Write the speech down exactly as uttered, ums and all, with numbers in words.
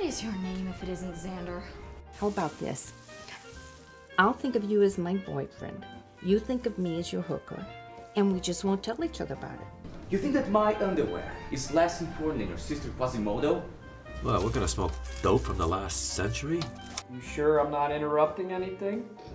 is your name if it isn't Xander? How about this? I'll think of you as my boyfriend. You think of me as your hooker. And we just won't tell each other about it. You think that my underwear is less important than your sister Quasimodo? Well, we're gonna smoke dope from the last century? You sure I'm not interrupting anything?